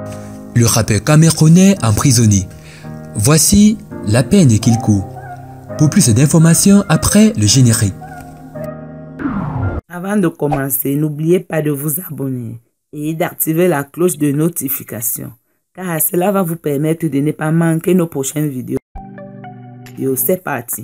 Le rappeur camerounais emprisonné. Voici la peine qu'il court. Pour plus d'informations après le générique. Avant de commencer, n'oubliez pas de vous abonner et d'activer la cloche de notification, car cela va vous permettre de ne pas manquer nos prochaines vidéos. C'est parti.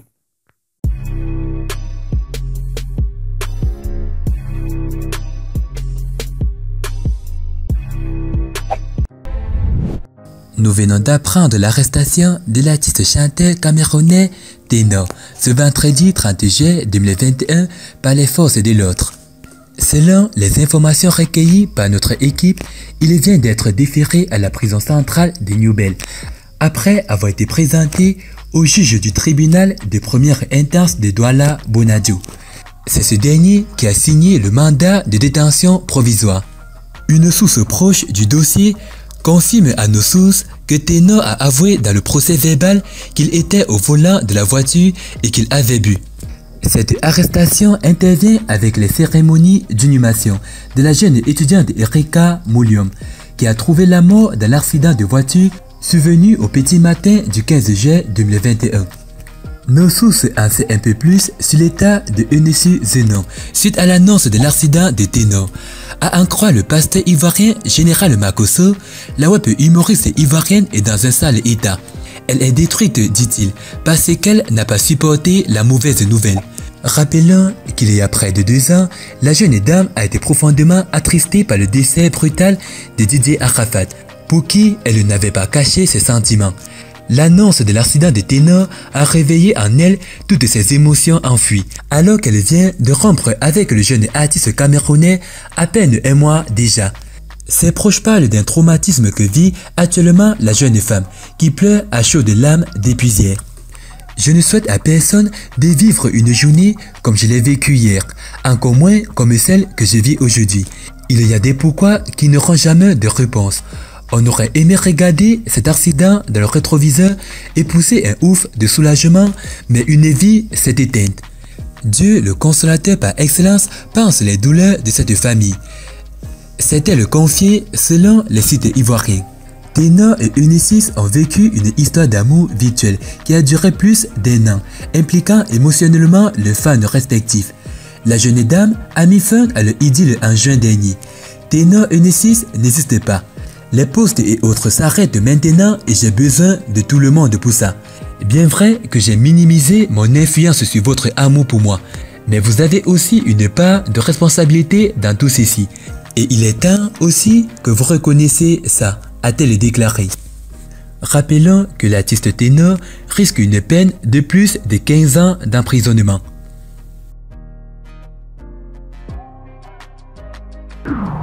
Nous venons d'apprendre l'arrestation de l'artiste chanteur camerounais Ténor ce vendredi 30 juillet 2021 par les forces de l'ordre. Selon les informations recueillies par notre équipe, il vient d'être déféré à la prison centrale de Newbel après avoir été présenté au juge du tribunal de première instance de Douala Bonadio. C'est ce dernier qui a signé le mandat de détention provisoire. Une source proche du dossier confirme à nos sources que Ténor a avoué dans le procès verbal qu'il était au volant de la voiture et qu'il avait bu. Cette arrestation intervient avec les cérémonies d'inhumation de la jeune étudiante Erika Moulium, qui a trouvé la mort dans l'accident de voiture survenu au petit matin du 15 juillet 2021. Nos sources en savent un peu plus sur l'état de Eunice Zenon suite à l'annonce de l'accident de Ténor. À en croire le pasteur ivoirien Général Makosso, la web humoriste ivoirienne est dans un sale état. Elle est détruite, dit-il, parce qu'elle n'a pas supporté la mauvaise nouvelle. Rappelons qu'il y a près de 2 ans, la jeune dame a été profondément attristée par le décès brutal de Didier Arafat, pour qui elle n'avait pas caché ses sentiments. L'annonce de l'accident de Ténor a réveillé en elle toutes ses émotions enfouies, alors qu'elle vient de rompre avec le jeune artiste camerounais à peine 1 mois déjà. Ses proches parlent d'un traumatisme que vit actuellement la jeune femme, qui pleure à chaudes larmes depuis hier. Je ne souhaite à personne de vivre une journée comme je l'ai vécue hier, encore moins comme celle que je vis aujourd'hui. Il y a des pourquoi qui n'auront jamais de réponse. On aurait aimé regarder cet accident dans le rétroviseur et pousser un ouf de soulagement, mais une vie s'est éteinte. Dieu, le consolateur par excellence, pense les douleurs de cette famille. C'était le confié selon les sites ivoiriens. Ténor et Eunice ont vécu une histoire d'amour virtuelle qui a duré plus d'1 an, impliquant émotionnellement leurs fans respectifs. La jeune dame a mis fin à leur idylle en juin dernier. Ténor et Eunice n'existent pas. Les posts et autres s'arrêtent maintenant et j'ai besoin de tout le monde pour ça. Bien vrai que j'ai minimisé mon influence sur votre amour pour moi, mais vous avez aussi une part de responsabilité dans tout ceci. Et il est temps aussi que vous reconnaissiez ça, a-t-elle déclaré. Rappelons que l'artiste Ténor risque une peine de plus de 15 ans d'emprisonnement.